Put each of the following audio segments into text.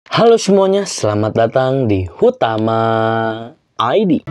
Halo semuanya, selamat datang di Hutama ID.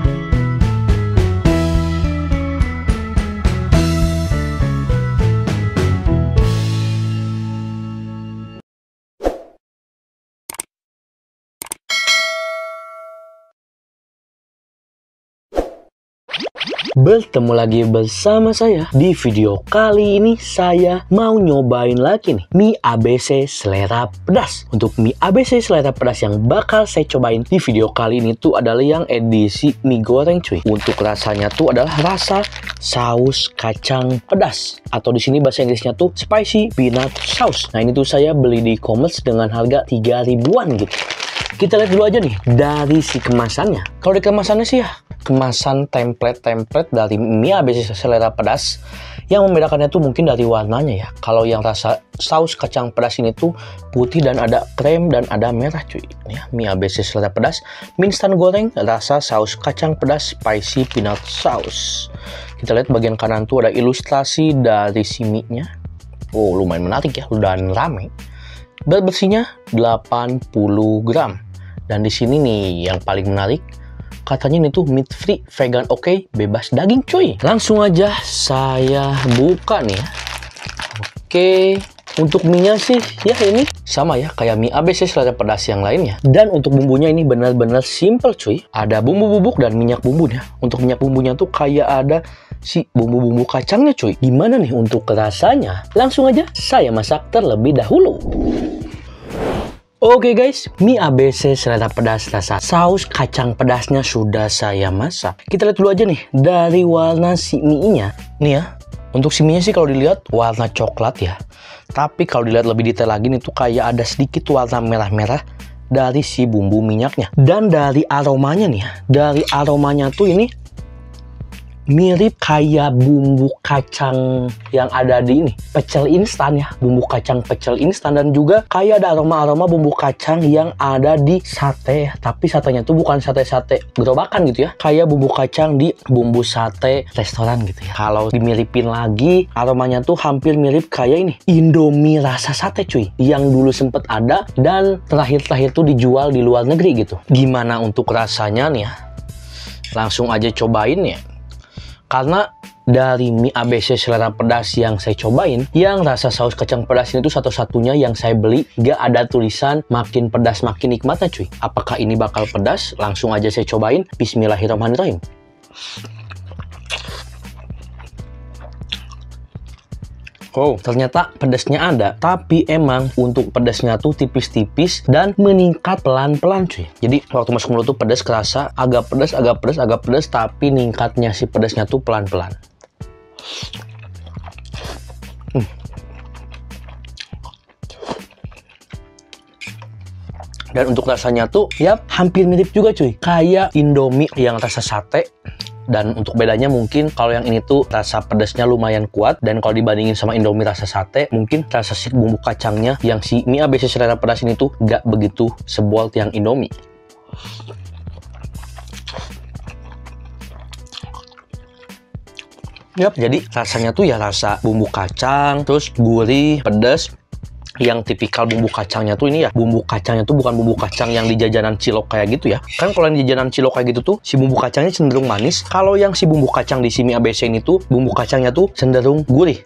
Bertemu lagi bersama saya. Di video kali ini saya mau nyobain lagi nih mie ABC selera pedas. Untuk mie ABC selera pedas yang bakal saya cobain di video kali ini tuh adalah yang edisi mie goreng cuy. Untuk rasanya tuh adalah rasa saus kacang pedas, atau di sini bahasa Inggrisnya tuh spicy peanut sauce. Nah ini tuh saya beli di e-commerce dengan harga 3 ribuan gitu. Kita lihat dulu aja nih dari si kemasannya. Kalau di kemasannya sih ya kemasan template dari mie ABC selera pedas. Yang membedakannya tuh mungkin dari warnanya ya. Kalau yang rasa saus kacang pedas ini tuh putih dan ada krem dan ada merah cuy. Ya, mie ABC selera pedas, mie instan goreng rasa saus kacang pedas spicy peanut sauce. Kita lihat bagian kanan tuh ada ilustrasi dari si mie-nya. Oh, lumayan menarik ya dan rame. Berat bersihnya 80 gram. Dan di sini nih yang paling menarik, katanya ini tuh meat free, vegan oke, bebas daging cuy. Langsung aja saya buka nih ya. Oke, untuk mie-nya sih ya ini sama ya kayak mie ABC selera pedas yang lainnya. Dan untuk bumbunya ini benar-benar simple cuy. Ada bumbu bubuk dan minyak bumbunya. Untuk minyak bumbunya tuh kayak ada si bumbu-bumbu kacangnya cuy. Gimana nih untuk rasanya? Langsung aja saya masak terlebih dahulu. Oke guys, mie ABC selera pedas rasa saus kacang pedasnya sudah saya masak. Kita lihat dulu aja nih dari warna si mie-nya. Nih ya, untuk si mie-nya sih kalau dilihat warna coklat ya. Tapi kalau dilihat lebih detail lagi nih tuh kayak ada sedikit warna merah-merah dari si bumbu minyaknya. Dan dari aromanya nih ya, dari aromanya tuh ini mirip kayak bumbu kacang yang ada di ini pecel instan ya, bumbu kacang pecel instan, dan juga kayak ada aroma-aroma bumbu kacang yang ada di sate, tapi satenya tuh bukan sate-sate gerobakan gitu ya, kayak bumbu kacang di bumbu sate restoran gitu ya. Kalau dimiripin lagi aromanya tuh hampir mirip kayak ini Indomie rasa sate cuy, yang dulu sempet ada dan terakhir tuh dijual di luar negeri gitu. Gimana untuk rasanya nih ya? Langsung aja cobain ya. Karena dari mie ABC selera pedas yang saya cobain, yang rasa saus kacang pedas ini tuh satu-satunya yang saya beli gak ada tulisan makin pedas makin nikmatnya cuy. Apakah ini bakal pedas? Langsung aja saya cobain. Bismillahirrahmanirrahim. Oh, ternyata pedasnya ada, tapi emang untuk pedasnya tuh tipis-tipis dan meningkat pelan-pelan cuy. Jadi waktu masuk mulut tuh pedas kerasa agak pedas, tapi ningkatnya si pedasnya tuh pelan-pelan. Dan untuk rasanya tuh ya hampir mirip juga cuy, kayak Indomie yang rasa sate. Dan untuk bedanya mungkin kalau yang ini tuh rasa pedasnya lumayan kuat, dan kalau dibandingin sama Indomie rasa sate, mungkin rasa si bumbu kacangnya yang si mie ABC selera pedas ini tuh gak begitu sebol yang Indomie. Yap, jadi rasanya tuh ya rasa bumbu kacang, terus gurih, pedas. Yang tipikal bumbu kacangnya tuh ini ya, bumbu kacangnya tuh bukan bumbu kacang yang di jajanan cilok kayak gitu ya. Kan kalau yang di jajanan cilok kayak gitu tuh si bumbu kacangnya cenderung manis. Kalau yang si bumbu kacang di si mie ABC ini tuh bumbu kacangnya tuh cenderung gurih.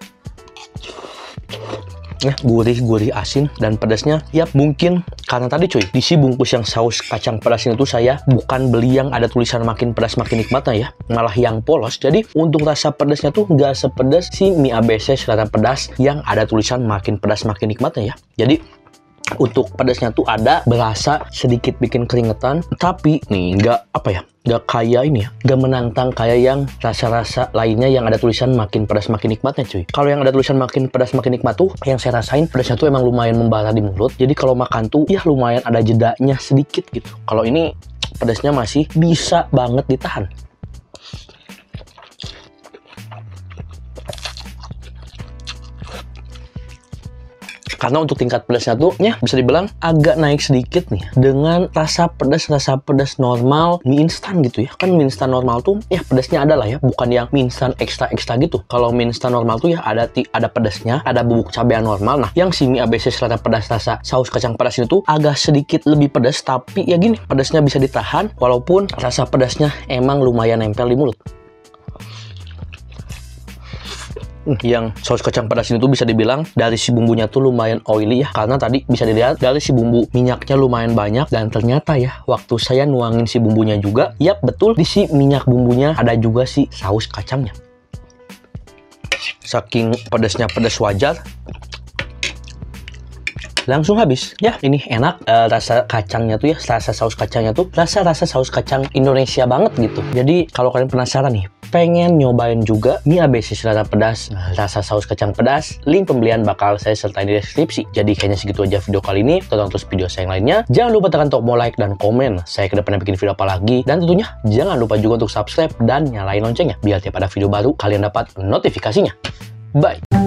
Ya, gurih asin dan pedasnya ya mungkin karena tadi cuy di si bungkus yang saus kacang pedas ini tuh saya bukan beli yang ada tulisan makin pedas makin nikmatnya ya, malah yang polos. Jadi untuk rasa pedasnya tuh nggak sepedas si mie ABC selera pedas yang ada tulisan makin pedas makin nikmatnya ya. Jadi untuk pedasnya tuh ada, berasa sedikit bikin keringetan, tapi nih nggak kayak ini ya, nggak menantang kayak yang rasa-rasa lainnya yang ada tulisan makin pedas makin nikmatnya cuy. Kalau yang ada tulisan makin pedas makin nikmat tuh yang saya rasain pedasnya tuh emang lumayan membara di mulut, jadi kalau makan tuh ya lumayan ada jedanya sedikit gitu. Kalau ini pedasnya masih bisa banget ditahan. Karena untuk tingkat pedasnya tuh ya bisa dibilang agak naik sedikit nih dengan rasa pedas normal mie instan gitu ya. Kan mie instan normal tuh ya pedasnya ada lah ya, bukan yang mie instan ekstra gitu. Kalau mie instan normal tuh ya ada pedasnya, ada bubuk cabai normal. Nah, yang si mie ABC selera pedas rasa saus kacang pedas ini tuh agak sedikit lebih pedas, tapi ya gini, pedasnya bisa ditahan walaupun rasa pedasnya emang lumayan nempel di mulut. Yang saus kacang pedas ini tuh bisa dibilang dari si bumbunya tuh lumayan oily ya, karena tadi bisa dilihat dari si bumbu minyaknya lumayan banyak, dan ternyata ya waktu saya nuangin si bumbunya juga, yap betul, di si minyak bumbunya ada juga si saus kacangnya. Saking pedasnya pedas wajar, langsung habis ya. Ini enak, rasa kacangnya tuh ya, rasa saus kacangnya tuh rasa saus kacang Indonesia banget gitu. Jadi kalau kalian penasaran nih, pengen nyobain juga mie ABC selera pedas rasa saus kacang pedas, link pembelian bakal saya sertain di deskripsi. Jadi kayaknya segitu aja video kali ini. Tonton terus video saya yang lainnya. Jangan lupa tekan tombol like dan komen saya kedepannya bikin video apa lagi, dan tentunya jangan lupa juga untuk subscribe dan nyalain loncengnya biar tiap ada video baru kalian dapat notifikasinya. Bye.